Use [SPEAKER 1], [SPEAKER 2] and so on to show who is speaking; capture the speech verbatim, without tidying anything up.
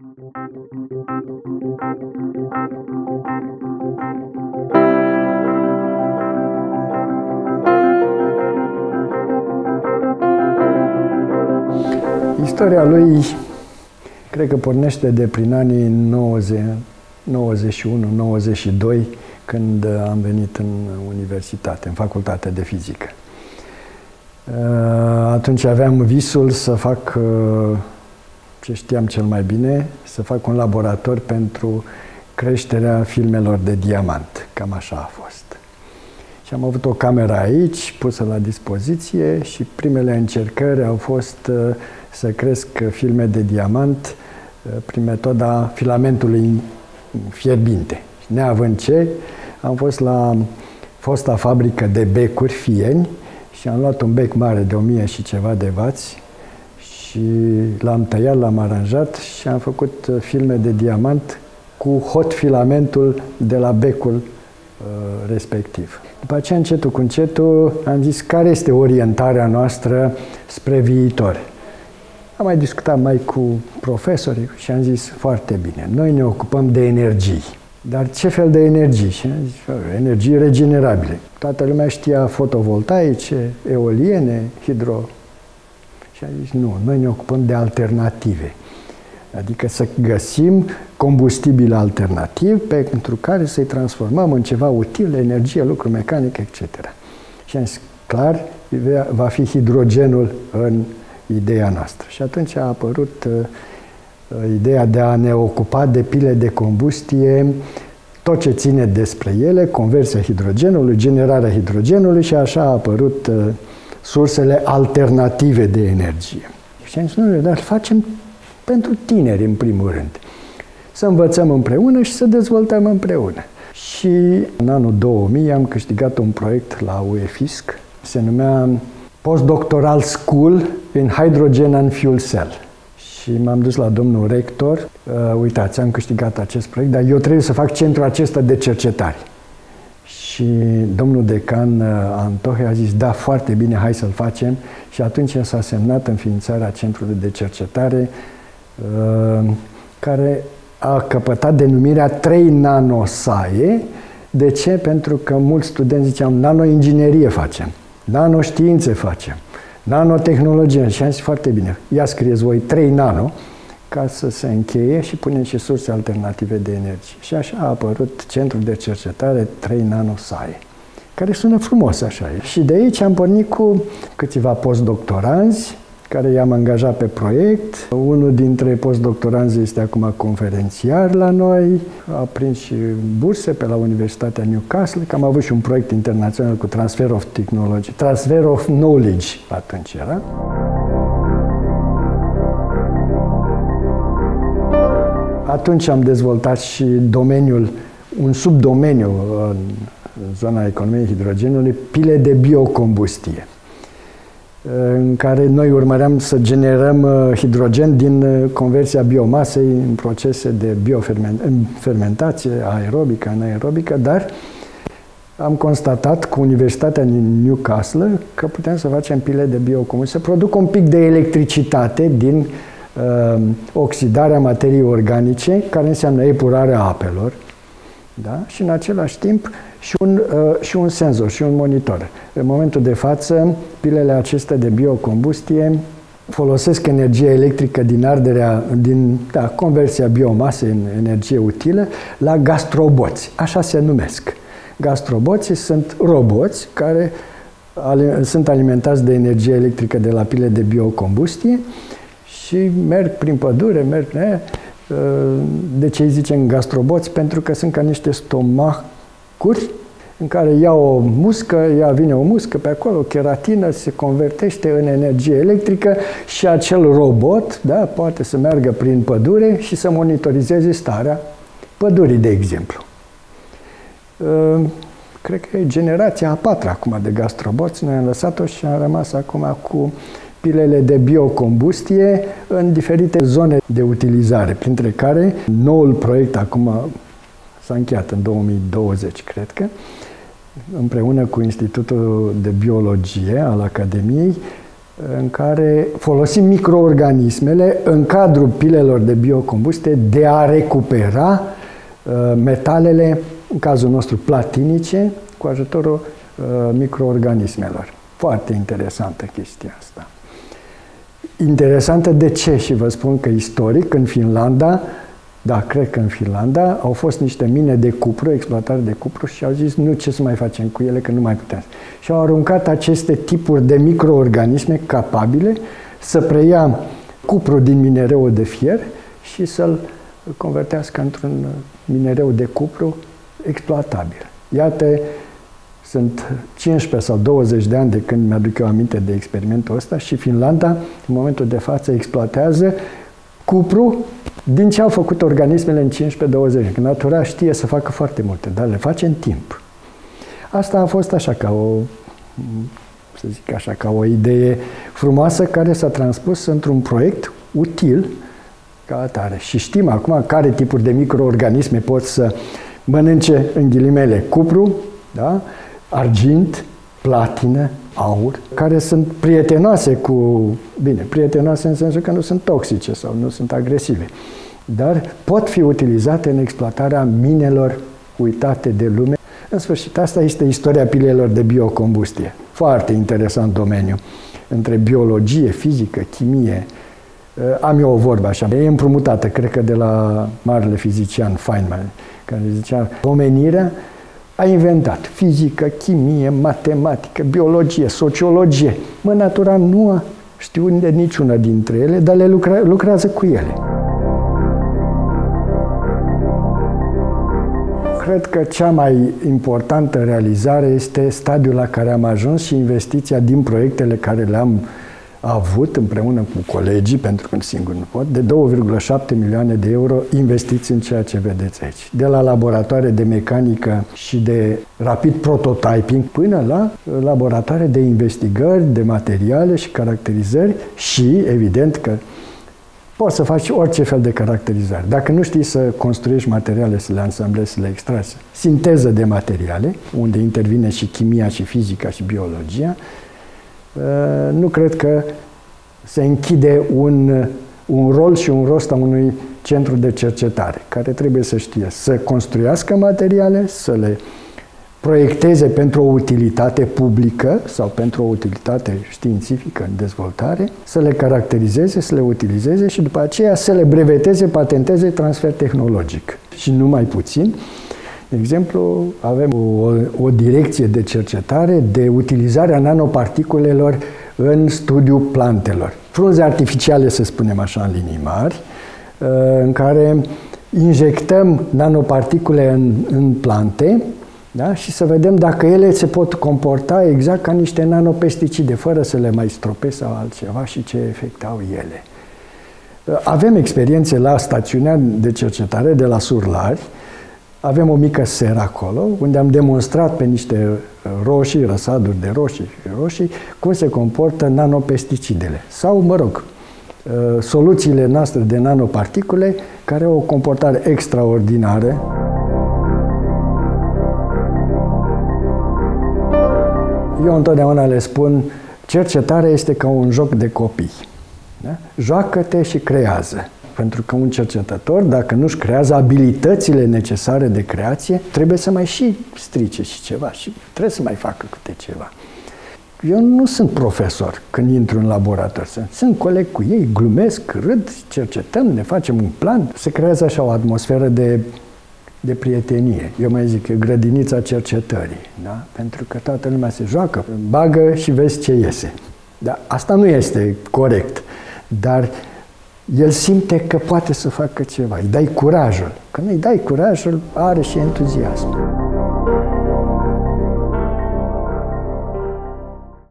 [SPEAKER 1] Istoria lui cred că pornește de prin anii nouăzeci, nouăzeci și unu nouăzeci și doi, când am venit în universitate, în facultatea de fizică. Atunci aveam visul să fac ce știam cel mai bine, să fac un laborator pentru creșterea filmelor de diamant. Cam așa a fost. Și am avut o cameră aici, pusă la dispoziție, și primele încercări au fost să cresc filme de diamant prin metoda filamentului fierbinte. Neavând ce, am fost la fosta fabrică de becuri Fieni și am luat un bec mare de o mie și ceva de vați și l-am tăiat, l-am aranjat și am făcut filme de diamant cu hot filamentul de la becul uh, respectiv. După aceea, încetul cu încetul, am zis care este orientarea noastră spre viitor. Am mai discutat mai cu profesorii și am zis foarte bine, noi ne ocupăm de energii. Dar ce fel de energii? Și am zis, energii regenerabile. Toată lumea știa fotovoltaice, eoliene, hidro. Și am zis, nu, noi ne ocupăm de alternative. Adică să găsim combustibil alternativ pentru care să-i transformăm în ceva util, energie, lucru mecanic, et cetera. Și am zis, clar, va fi hidrogenul în ideea noastră. Și atunci a apărut uh, ideea de a ne ocupa de pile de combustie, tot ce ține despre ele, conversia hidrogenului, generarea hidrogenului, și așa a apărut uh, sursele alternative de energie. Și am zis, nu, dar facem pentru tineri, în primul rând. Să învățăm împreună și să dezvoltăm împreună. Și în anul două mii am câștigat un proiect la U E F I S C, se numea Postdoctoral School in Hydrogen and Fuel Cell. Și m-am dus la domnul rector, uh, uitați, am câștigat acest proiect, dar eu trebuie să fac centrul acesta de cercetare. Și domnul decan uh, Antohe a zis, da, foarte bine, hai să-l facem. Și atunci s-a semnat înființarea centrului de cercetare, uh, care a căpătat denumirea trei nanosae. De ce? Pentru că mulți studenți ziceau, nanoinginerie facem, nanoștiințe facem, nanotehnologie. Și am zis, foarte bine, ia scrieți voi trei nano ca să se încheie și punem și surse alternative de energie. Și așa a apărut centrul de cercetare trei nanosae, care sună frumos așa. Și de aici am pornit cu câțiva postdoctoranzi care i-am angajat pe proiect. Unul dintre postdoctoranzi este acum conferențiar la noi, a prins și burse pe la Universitatea Newcastle, că am avut și un proiect internațional cu Transfer of Technology, Transfer of Knowledge atunci era. Atunci am dezvoltat și domeniul, un subdomeniu în zona economiei hidrogenului, pile de biocombustie, în care noi urmăream să generăm hidrogen din conversia biomasei în procese de biofermentație, aerobică, anaerobică, dar am constatat cu Universitatea Newcastle că putem să facem pile de biocombustie, să produc un pic de electricitate din uh, oxidarea materiei organice, care înseamnă epurarea apelor, da? Și în același timp și un, uh, și un senzor, și un monitor. În momentul de față, pilele acestea de biocombustie folosesc energie electrică din arderea, din da, conversia biomasei în energie utilă la gastroboți. Așa se numesc. Gastroboții sunt roboți care ale, sunt alimentați de energie electrică de la pile de biocombustie și merg prin pădure, merg... Ne, de ce îi zicem gastroboți? Pentru că sunt ca niște stomacuri în care ia o muscă, ia vine o muscă pe acolo, o cheratină, se convertește în energie electrică și acel robot, da, poate să meargă prin pădure și să monitorizeze starea pădurii, de exemplu. Cred că e generația a patra acum de gastroboți. Noi am lăsat-o și am rămas acum cu pilele de biocombustie în diferite zone de utilizare, printre care noul proiect acum s-a încheiat în două mii douăzeci, cred că, împreună cu Institutul de Biologie al Academiei, în care folosim microorganismele în cadrul pilelor de biocombustie de a recupera metalele, în cazul nostru platinice, cu ajutorul microorganismelor. Foarte interesantă chestia asta. Interesantă de ce? Și vă spun că istoric, în Finlanda, da, cred că în Finlanda, au fost niște mine de cupru, exploatare de cupru și au zis, nu, ce să mai facem cu ele, că nu mai putem. Și au aruncat aceste tipuri de microorganisme capabile să preia cupru din minereul de fier și să-l convertească într-un minereu de cupru exploatabil. Iată, sunt cincisprezece sau douăzeci de ani de când mi-aduc eu aminte de experimentul ăsta și Finlanda, în momentul de față, exploatează cupru din ce au făcut organismele în cincisprezece douăzeci. Că natura știe să facă foarte multe, dar le face în timp. Asta a fost așa ca o, să zic așa, ca o idee frumoasă care s-a transpus într-un proiect util ca atare. Și știm acum care tipuri de microorganisme pot să mănânce, în ghilimele, cupru, da? Argint, platină, aur, care sunt prietenoase cu, bine, prietenoase în sensul că nu sunt toxice sau nu sunt agresive, dar pot fi utilizate în exploatarea minelor uitate de lume. În sfârșit, asta este istoria pilelor de biocombustie. Foarte interesant domeniu. Între biologie, fizică, chimie. Am eu o vorbă așa, e împrumutată, cred că de la marele fizician Feynman, care zicea, omenirea a inventat fizică, chimie, matematică, biologie, sociologie. Mă, natura nu a știut de niciuna dintre ele, dar le lucra, lucrează cu ele. Cred că cea mai importantă realizare este stadiul la care am ajuns și investiția din proiectele care le-am avut împreună cu colegii, pentru că singur nu pot, de două virgulă șapte milioane de euro investiți în ceea ce vedeți aici. De la laboratoare de mecanică și de rapid prototyping până la laboratoare de investigări, de materiale și caracterizări și, evident, că poți să faci orice fel de caracterizare. Dacă nu știi să construiești materiale, să le ansamblezi, să le extragi, sinteză de materiale, unde intervine și chimia, și fizica, și biologia, nu cred că se închide un, un rol și un rost a unui centru de cercetare, care trebuie să știe să construiască materiale, să le proiecteze pentru o utilitate publică sau pentru o utilitate științifică în dezvoltare, să le caracterizeze, să le utilizeze și după aceea să le breveteze, patenteze transfer tehnologic. Și nu mai puțin. De exemplu, avem o, o direcție de cercetare de utilizarea nanoparticulelor în studiul plantelor. Frunze artificiale, să spunem așa, în linii mari, în care injectăm nanoparticule în, în plante, da? Și să vedem dacă ele se pot comporta exact ca niște nanopesticide, fără să le mai stropesc sau altceva și ce efect au ele. Avem experiențe la stațiunea de cercetare de la Surlari. Avem o mică seră acolo, unde am demonstrat pe niște roșii, răsaduri de roșii și roșii, cum se comportă nanopesticidele. Sau, mă rog, soluțiile noastre de nanoparticule, care au o comportare extraordinară. Eu întotdeauna le spun, cercetarea este ca un joc de copii. Da? Joacă-te și creează. Pentru că un cercetător, dacă nu-și creează abilitățile necesare de creație, trebuie să mai și strice și ceva și trebuie să mai facă câte ceva. Eu nu sunt profesor când intru în laborator. Sunt coleg cu ei, glumesc, râd, cercetăm, ne facem un plan. Se creează așa o atmosferă de, de prietenie. Eu mai zic, grădinița cercetării. Da? Pentru că toată lumea se joacă, bagă și vezi ce iese. Da? Asta nu este corect, dar el simte că poate să facă ceva, îi dai curajul. Când îi dai curajul, are și entuziasm.